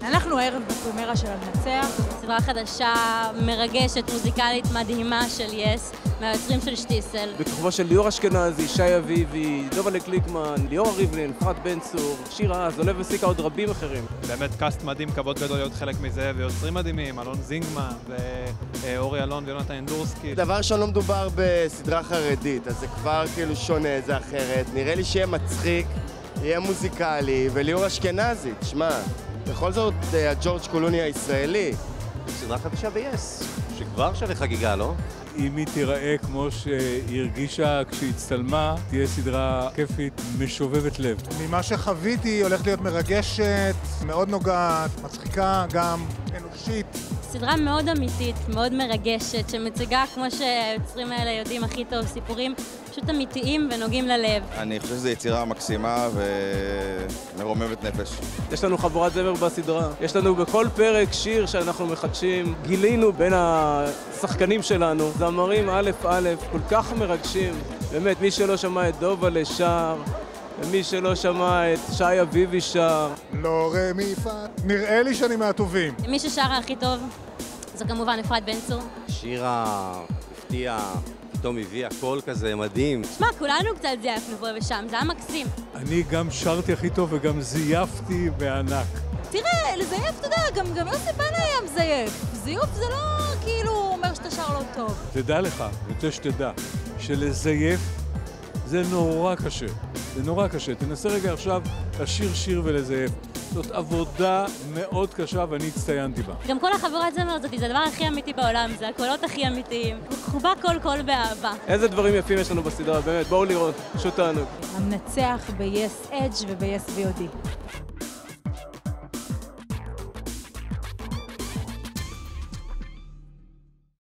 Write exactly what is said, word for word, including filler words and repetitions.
אנחנו ערב בפרימיירה של המנצח. סדרה חדשה, מרגשת, מוזיקלית, מדהימה של יס, מהיוצרים של שטיסל. בכוכבו של ליאור אשכנזי, שי אביבי, דובלה קליקמן, ליאור ריבלין, אפרת בן צור, שיר רז, עולב וסיקה, עוד רבים אחרים. באמת קאסט מדהים, כבוד גדול להיות חלק מזה, ויוצרים מדהימים, אלון זינגמן, ואורי אלון ויונתן אנדורסקי. דבר שלא מדובר בסדרה חרדית, אז זה כבר כאילו שונה, זה אחרת. נראה לי שיהיה מצחיק, יהיה מוזיקלי, וליאור אשכנזי, תשמע, בכל זאת הג'ורג' קולוני הישראלי. סדרה חדשה ב-יס, שכבר שווה חגיגה, לא? אם היא תיראה כמו שהיא הרגישה כשהיא הצטלמה, תהיה סדרה כיפית, משובבת לב. ממה שחוויתי היא הולכת להיות מרגשת, מאוד נוגעת, מצחיקה, גם אנושית. סדרה מאוד אמיתית, מאוד מרגשת, שמציגה, כמו שהיוצרים האלה יודעים הכי טוב, סיפורים פשוט אמיתיים ונוגעים ללב. אני חושב שזו יצירה מקסימה ומרוממת נפש. יש לנו חבורת זמר בסדרה. יש לנו בכל פרק שיר שאנחנו מחדשים. גילינו בין השחקנים שלנו, זמרים א' א', כל כך מרגשים. באמת, מי שלא שמע את דובלה שר, ומי שלא שמע את שי אביבי שר. לא רמי פה, נראה לי שאני מהטובים. מי ששרה הכי טוב זו כמובן אפרת בן צור. שירה הפתיע, פתאום הביא הכל כזה מדהים. שמע, כולנו קצת זייפנו פה ושם, זה היה מקסים. אני גם שרתי הכי טוב וגם זייפתי בענק. תראה, לזייף, אתה יודע, גם, גם יוסי בנה היה מזייף. זיוף זה לא כאילו אומר שאתה שר לא טוב. תדע לך, רוצה שתדע, שלזייף זה נורא קשה. זה נורא קשה. תנסה רגע עכשיו לשיר שיר ולזייף. זאת עבודה מאוד קשה ואני הצטיינתי בה. גם כל החבורת זמר הזאת זה הדבר הכי אמיתי בעולם, זה הקולות הכי אמיתיים. חובה כל קול באהבה. איזה דברים יפים יש לנו בסדרה, באמת, בואו לראות, פשוט תענוג. המנצח ב-Yes Edge וב-Yes וי או די.